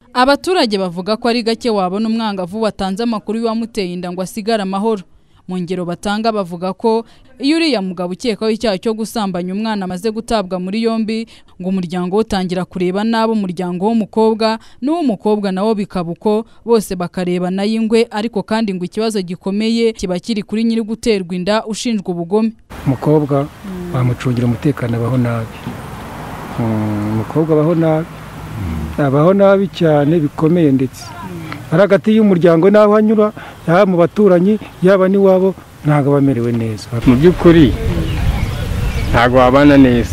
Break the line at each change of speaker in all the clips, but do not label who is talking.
Abaturage bavuga ko ari gake wabona umwangavu watanze amakuru y'uwamuteye inda ngo asigare amahoro. Mu ngero batanga bavuga ko iyo uriya mugabo ukekaho icyaha cyo gusambanya umwana amaze gutabwa muri yombi ngo umuryango utangira kureba nabo umuryango w'umukobwa n'uw'umukobwa nawo bikaba uko bose bakareba nayingwe, ariko kandi ngo ikibazo gikomeye kiba kiri kuri nyiri guterwa inda ushinjwa ubugome.
Umukobwa bamucungira umutekano abaho nabi. Umukobwa abaho nabi cyane bikomeye, ndetse hagati y'umuryango naho hanyura yaba mu baturanyi yaba n'iwabo ntago bamerewe neza.
Mu by'ukuri ntago wabana neza.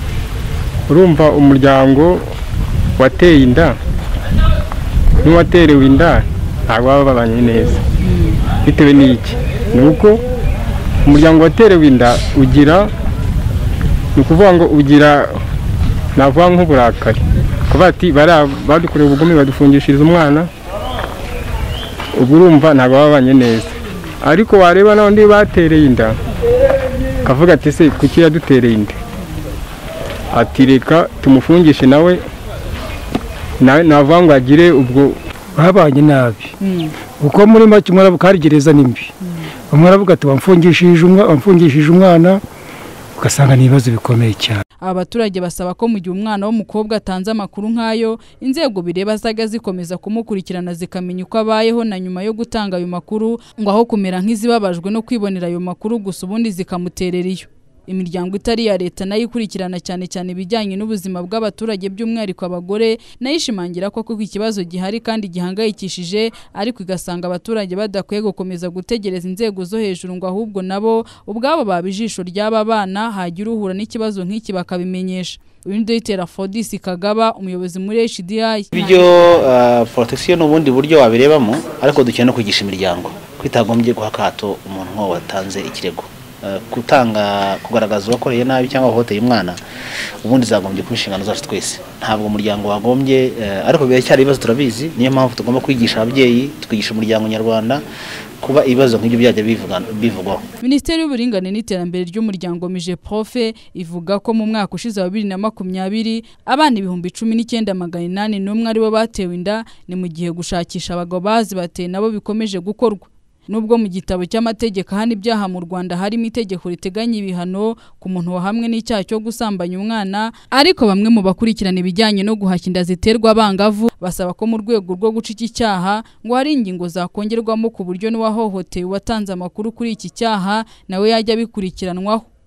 Urumva umuryango wateye inda n'uwaterewe inda ntago baba babanye neza. Bitewe n'iki? Nuko umuryango waterewe inda ugira ukuvuga ngo ugira navuga nk'uburakari. Kuba ati badukoreye ubugome badufungishiriza umwana, ubwo urumva ntago babanye neza. Ariko wareba n'undi batereye inda kavuga ati se kuki yadutereye inda, ati reka tumufungishe nawe navuga ngo agire ubwo
babanye nabi. Uko muri make murabukarigereza nimbi. Umwaravuga ati wamfungishije umwana, ugasanga ni ibibazo bikomeye cyane.
Abaturage basaba ko mu gihe umwana w'umukobwa atanze amakuru nk'ayo, inzego bireba zaga zikomeza kumukurikirana zikamenya uko abayeho na nyuma yo gutanga ayo makuru, ngo aho kumera nk'izibabajwe no kwibonera ayo makuru gusa ubundi zikamuterera iyo. Imiryango itari ya leta nayo ikurikirana cyane ibijyanye n'ubuzima bw'abaturage by'umwihariko abagore, nayo ishimangira ko ikibazo gihari kandi gihangayikishije, ariko igasanga abaturage badakwiye gukomeza gutegereza inzego zo hejuru ngo ahubwo nabo ubwabo babijisho ry'aba bana hagira uhura n'ikibazo nk'iki bakabimenyesha. Uwindoyitera Fodisi Kagaba, umuyobozi muri HDI.
Ibyo protection n'ubundi buryo wabirebamo, ariko dukeneye no kwigisha imiryango kwitagombye guhakato umuntu watanze ikirego, kugaragaza uwakoreye nabi cyangwa uhoteye umwana, ubundi zagombye ku inshingano zacu twese. Ntabwo umuryango wagombye, ariko biracyari ibibazo turabizi, niyo mpamvu tugomba kwigisha ababyeyi, tukigisha umuryango nyarwanda kuba ibibazo nk'ibyo byajya bivugwaho.
Minisiteri y'Uburinganire n'Iterambere ry'Umuryango Mijeprofe ivuga ko mu mwaka ushize wa 2020 abana 19,801 aribo batewe inda, ni mu gihe gushakisha abagabo bazibateye nabo bikomeje gukorwa. Nubwo mu gitabo cy'amategeko hano ibyaha mu Rwanda harimo itegeko riteganya ibihano ku muntu wahamwe n'icyaha cyo gusambanya umwana, ariko bamwe mu bakurikirana ibijyanye no guhashya inda ziterwa abangavu basaba ko mu rwego rwo guca iki cyaha ngo hari ingingo zakongerwamo ku buryo n'uwahohoteye watanze amakuru kuri iki cyaha nawe yajya bikurikiranwaho.